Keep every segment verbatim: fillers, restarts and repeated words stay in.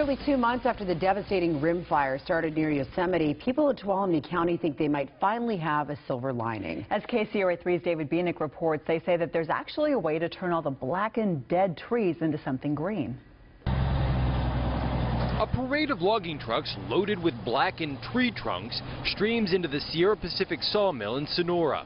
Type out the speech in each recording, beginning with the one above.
Nearly two months after the devastating rim fire started near Yosemite, people in Tuolumne County think they might finally have a silver lining. As K C R A three's David Bienick reports, they say that there's actually a way to turn all the blackened, dead trees into something green. A parade of logging trucks loaded with blackened tree trunks streams into the Sierra Pacific sawmill in Sonora.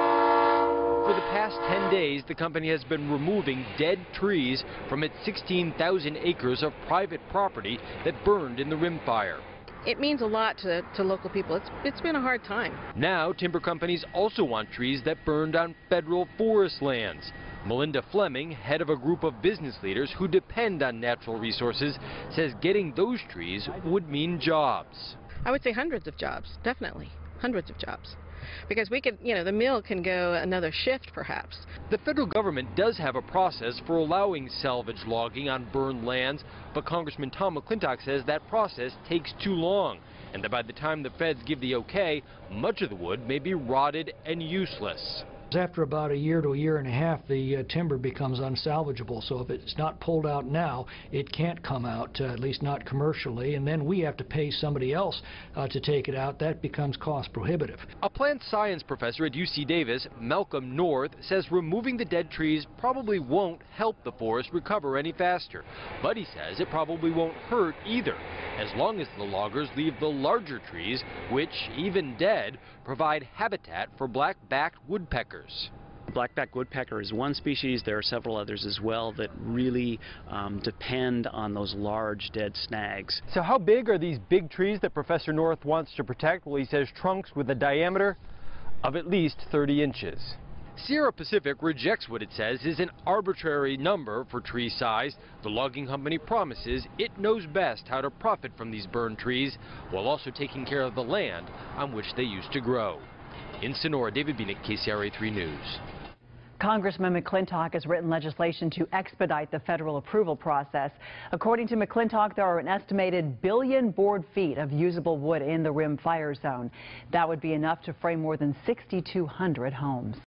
For the past ten days, the company has been removing dead trees from its sixteen thousand acres of private property that burned in the rim fire. It means a lot to, to local people. It's, it's been a hard time. Now, timber companies also want trees that burned on federal forest lands. Melinda Fleming, head of a group of business leaders who depend on natural resources, says getting those trees would mean jobs. I would say hundreds of jobs, definitely. Hundreds of jobs. Because we could, you know, the mill can go another shift perhaps. The federal government does have a process for allowing salvage logging on burned lands, but Congressman Tom McClintock says that process takes too long, and that by the time the feds give the okay, much of the wood may be rotted and useless. After about a year to a year and a half, the uh, timber becomes unsalvageable. So if it's not pulled out now, it can't come out, uh, at least not commercially, and then we have to pay somebody else uh, to take it out. That becomes cost prohibitive. A plant science professor at U C Davis, Malcolm North, says removing the dead trees probably won't help the forest recover any faster. But he says it probably won't hurt either, as long as the loggers leave the larger trees, which, even dead, provide habitat for black-backed woodpeckers. Black-backed woodpecker is one species. There are several others as well that really um, depend on those large dead snags. So how big are these big trees that Professor North wants to protect? Well, he says trunks with a diameter of at least thirty inches. Sierra Pacific rejects what it says is an arbitrary number for tree size. The logging company promises it knows best how to profit from these burned trees while also taking care of the land on which they used to grow. In Sonora, David Bienick, K C R A three News. Congressman McClintock has written legislation to expedite the federal approval process. According to McClintock, there are an estimated billion board feet of usable wood in the rim fire zone. That would be enough to frame more than six thousand two hundred homes.